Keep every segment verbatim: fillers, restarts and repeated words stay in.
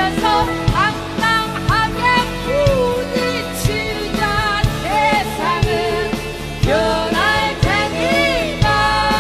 달려서 당당하게 부딪히자. 세상은 변할 테니까.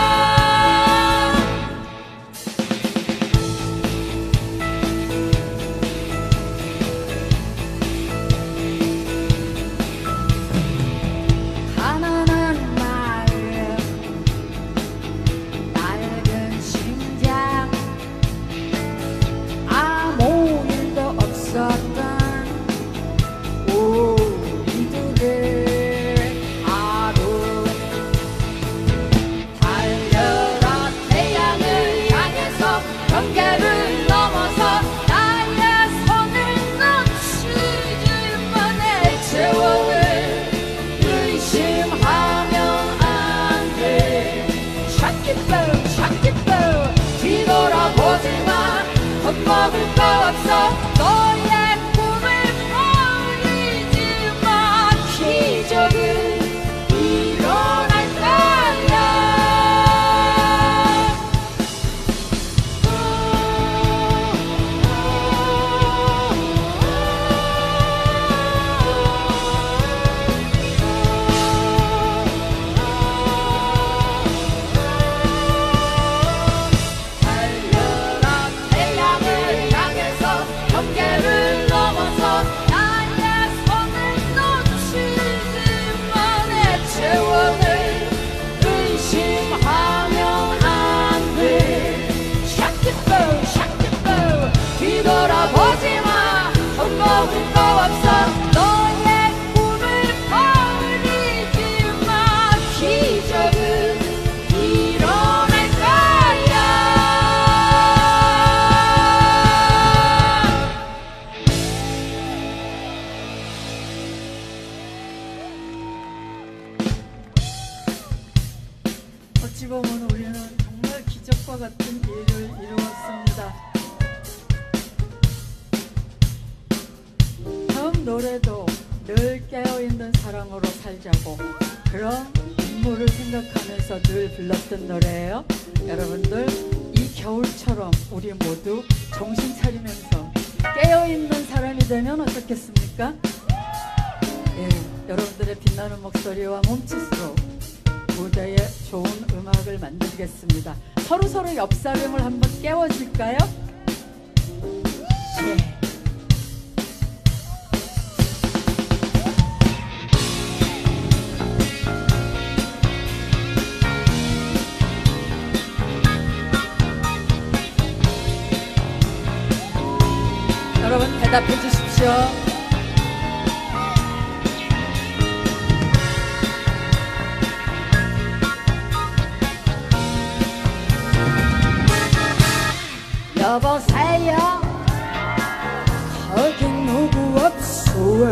가난한 마음, 낡은 심장, 아무 일도 없었던 우리들의 하루. 달려라 태양을 향해서 경계를 넘어서 나의 손을 놓치지만 내 재원을 의심하면 안 돼. 샤키뽕 샤키뽕 뒤돌아보지마. 겁먹을 거 없어. 너의 꿈을 버리지마. 기적은 일어날 거야. 달려라 태양을 향해서 경계를 넘어서 나의 손을 놓치지만 내 재원을 의심하면 안 돼. 샤키뽕 샤키뽕 뒤돌아보지마. 겁먹을 거 없어. 너의 꿈을 버리지마. 기적은 일어날 거야. 어찌 보면 우리는 정말 기적과 같은 일을 이루었습니다. 다음 노래도 늘 깨어있는 사랑으로 살자고, 그런 인물을 생각하면서 늘 불렀던 노래예요. 여러분들, 이 겨울처럼 우리 모두 정신 차리면서 깨어있는 사람이 되면 어떻겠습니까? 예, 여러분들의 빛나는 목소리와 몸짓으로 무대에 좋은 음악을 만들겠습니다. 서로서로 옆사람을 한번 깨워줄까요? 예. 여러분 대답해 주십시오. 여보세요, 거긴 누구 없소.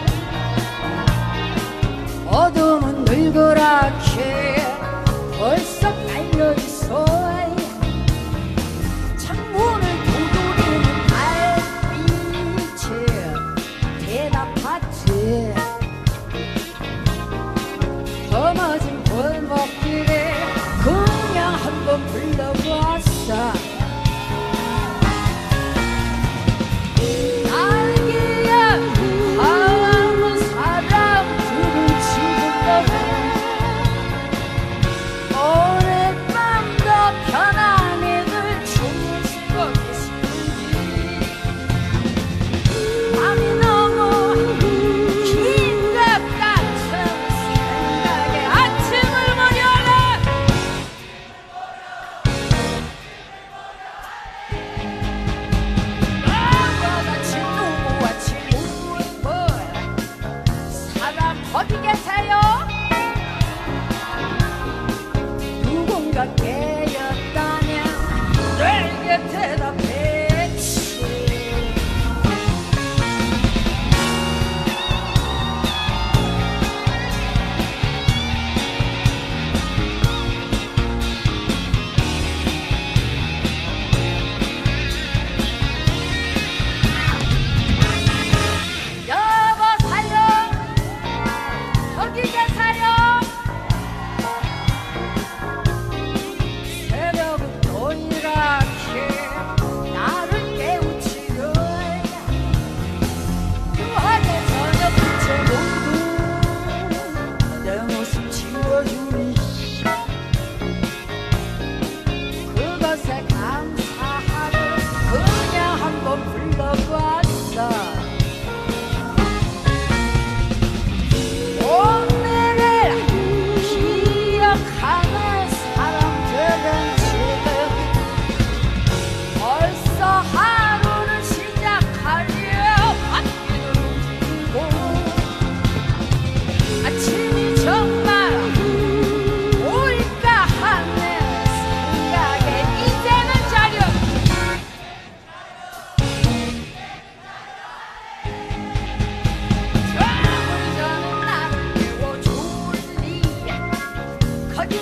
어둠은 늘그랗게 벌써 깔려있어. 창문을 두드리는 달빛에 대답하지. 험어진 골목길에 그냥 한번 불러보았어. 어디 계세요? 누군가 깨었다면 내게 대답했지.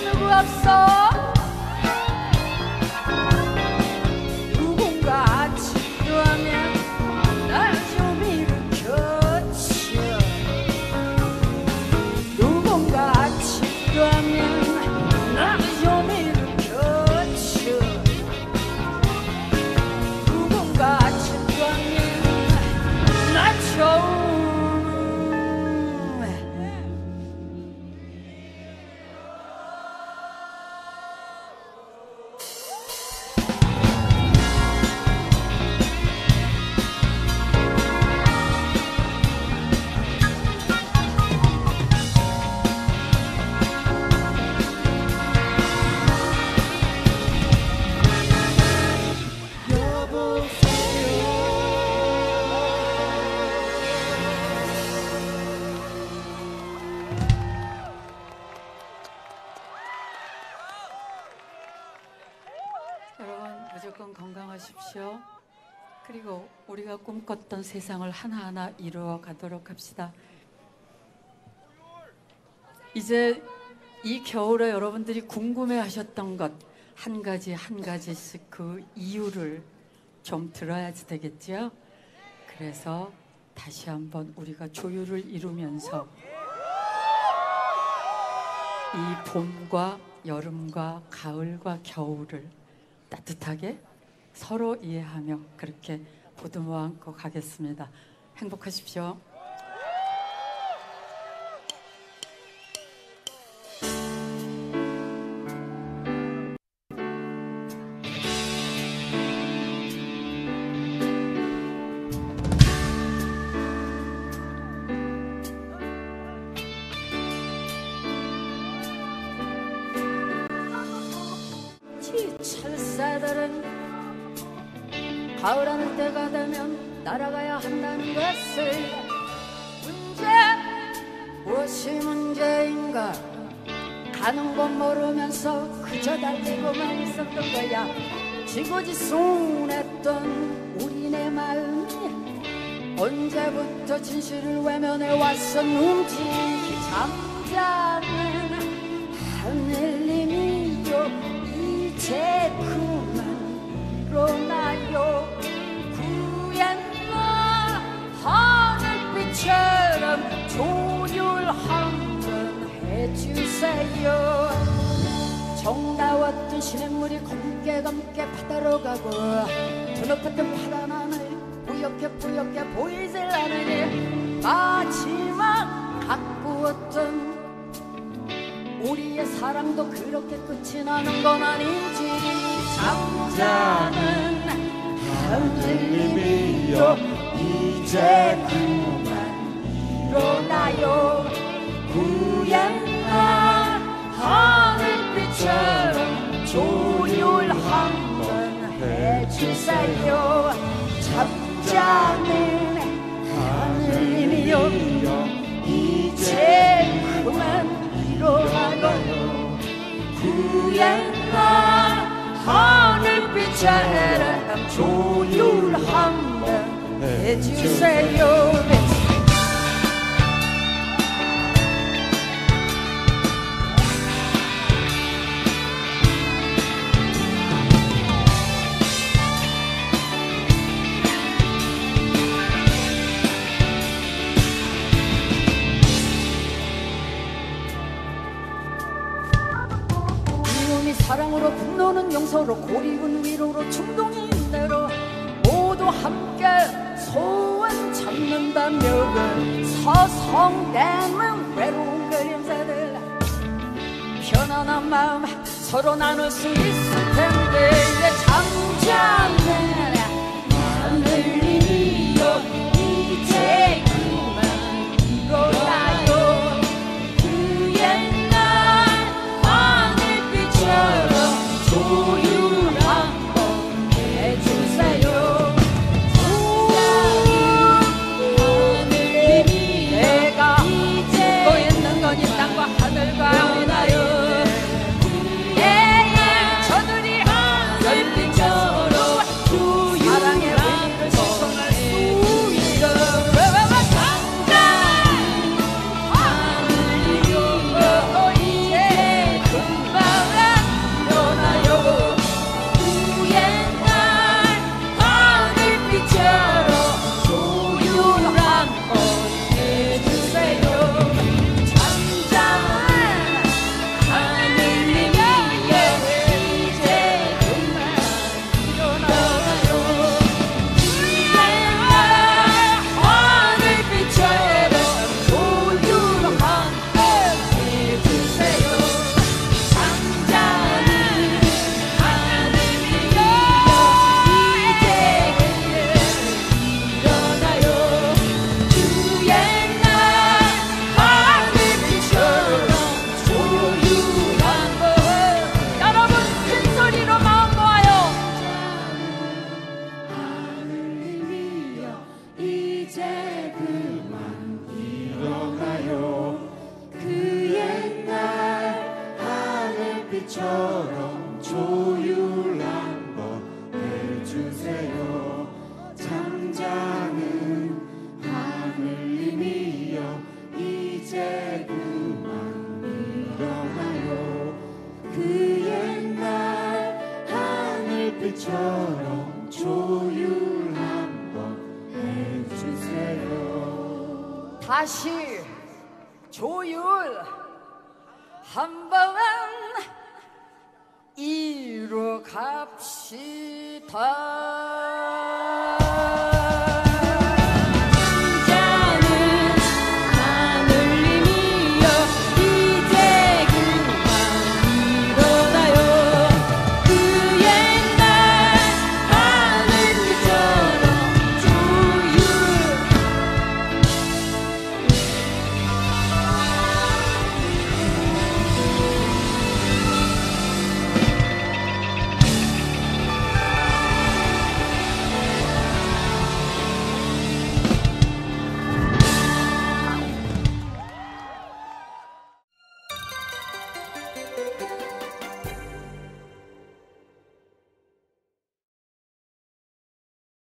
누구 없어 누군가 치료하면 날 좀 일으켰지 누군가 치료하면 날 좀 일으켰지 누군가 치료하면 날 좀 여러분 무조건 건강하십시오. 그리고 우리가 꿈꿨던 세상을 하나하나 이루어 가도록 합시다. 이제 이 겨울에 여러분들이 궁금해하셨던 것 한 가지 한 가지씩 그 이유를 좀 들어야지 되겠죠. 그래서 다시 한번 우리가 조율을 이루면서 이 봄과 여름과 가을과 겨울을 따뜻하게 서로 이해하며 그렇게 보듬어 안고 가겠습니다. 행복하십시오. 철새들은 가을하는 때가 되면 날아가야 한다는 것을 문제 무엇이 문제인가 가는 건 모르면서 그저 달리고만 있었던 거야. 지고지순했던 우리네 마음이 언제부터 진실을 외면해 왔었는지 잠자는 하늘님이요 이제 그만 일어나요. 구했나 하늘빛처럼 조율 한번 해주세요. 정다웠던 시냇물이 검게 검게 바다로 가고 드높았던 파란 하늘 뿌옇게 뿌옇게 보이질 않으니 마지막 가꾸었던 우리의 사랑도 그렇게 끝이 나는 건 아닌지 잠자는 하늘님이여 이제 그만 일어나요. 구약나 하늘빛처럼 조율 한번 해주세요. 잠자는 하늘님이여 이제 그만 일어나요. 구약나 하늘빛처럼 조율 한번 해주세요. 사랑으로 분노는 용서로 고립은 위로로 충동이 인대로 모두 함께 소원 잡는다면 서성대는 외로운 그림자들 편안한 마음 서로 나눌 수 있을 텐데 이제 잠자는 하늘님이여 이제 그만 일어나요. 조율 한번 해주세요. 하늘님이 내가 또 있는 건 이 땅과 하늘과 아니나요. 예예 저들이 하늘빛처럼 사랑의 의미를 하늘빛처럼 조율 한번 해주세요. 잠자는 하늘님이여 이제 그만 일어나요. 그 옛날 하늘빛처럼 조율 한번 해주세요. 다시 조율 한번 이뤄 갑시다.